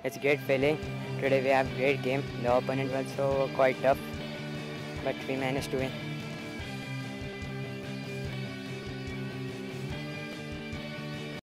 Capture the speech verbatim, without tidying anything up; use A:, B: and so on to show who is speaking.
A: It's great feeling. Today we have great game. The opponent was so quite tough, but we managed to win.